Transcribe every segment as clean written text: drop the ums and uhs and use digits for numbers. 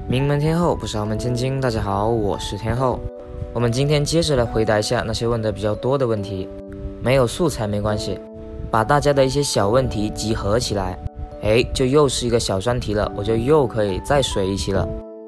名门天后不是豪门千金，大家好，我是天后。我们今天接着来回答一下那些问的比较多的问题。没有素材没关系，把大家的一些小问题集合起来，就又是一个小专题了，我就又可以再水一期了。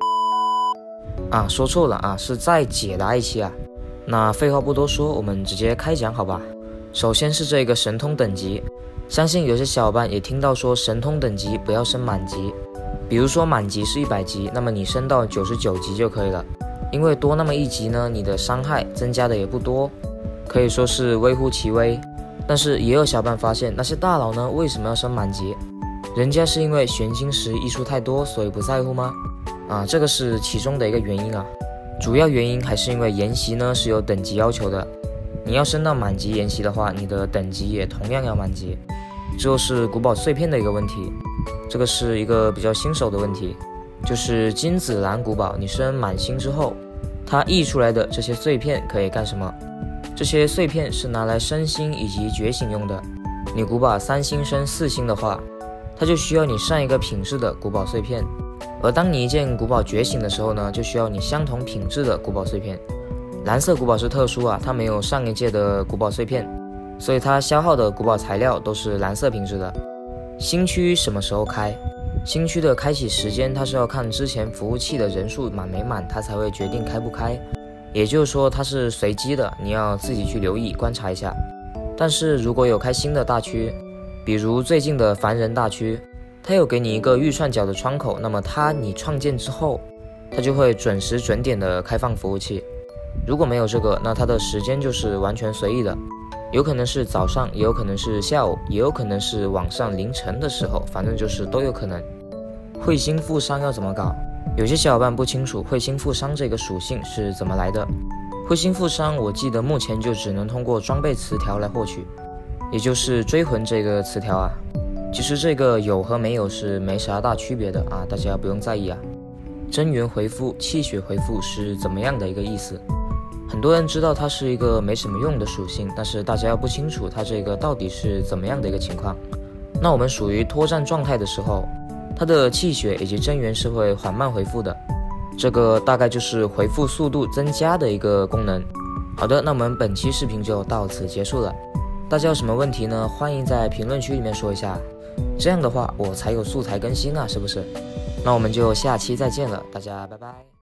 说错了是再解答一期啊。那废话不多说，我们直接开讲好吧。首先是这个神通等级，相信有些小伙伴也听到说神通等级不要升满级，比如说满级是100级，那么你升到99级就可以了，因为多那么1级呢，你的伤害增加的也不多，可以说是微乎其微。但是也有小伙伴发现，那些大佬呢为什么要升满级？人家是因为玄晶石艺术太多所以不在乎吗？这个是其中的一个原因啊，主要原因还是因为研习呢是有等级要求的，你要升到满级研习的话，你的等级也同样要满级。之后是古堡碎片的一个问题，这个是一个比较新手的问题，就是金子蓝古堡你升满星之后，它溢出来的这些碎片可以干什么？这些碎片是拿来升星以及觉醒用的。你古堡3星升4星的话，它就需要你上一个品质的古堡碎片，而当你一件古堡觉醒的时候呢，就需要你相同品质的古堡碎片。蓝色古堡是特殊它没有上一届的古堡碎片，所以它消耗的古堡材料都是蓝色品质的。新区什么时候开？新区的开启时间它是要看之前服务器的人数满没满，它才会决定开不开，也就是说它是随机的，你要自己去留意观察一下。但是如果有开新的大区，比如最近的凡人大区，它有给你一个预串角的窗口，那么你创建之后，它就会准时准点的开放服务器。如果没有这个，那它的时间就是完全随意的，有可能是早上，也有可能是下午，也有可能是晚上凌晨的时候，反正就是都有可能。彗星负伤要怎么搞？有些小伙伴不清楚彗星负伤这个属性是怎么来的。彗星负伤我记得目前就只能通过装备词条来获取，也就是追魂这个词条其实这个有和没有是没啥大区别的大家不用在意真元回复、气血回复是怎么样的一个意思？很多人知道它是一个没什么用的属性，但是大家要不清楚它这个到底是怎么样的一个情况。那我们属于脱战状态的时候，它的气血以及真元是会缓慢回复的，这个大概就是回复速度增加的一个功能。好的，那我们本期视频就到此结束了。大家有什么问题呢？欢迎在评论区里面说一下，这样的话我才有素材更新是不是？那我们就下期再见了，大家拜拜。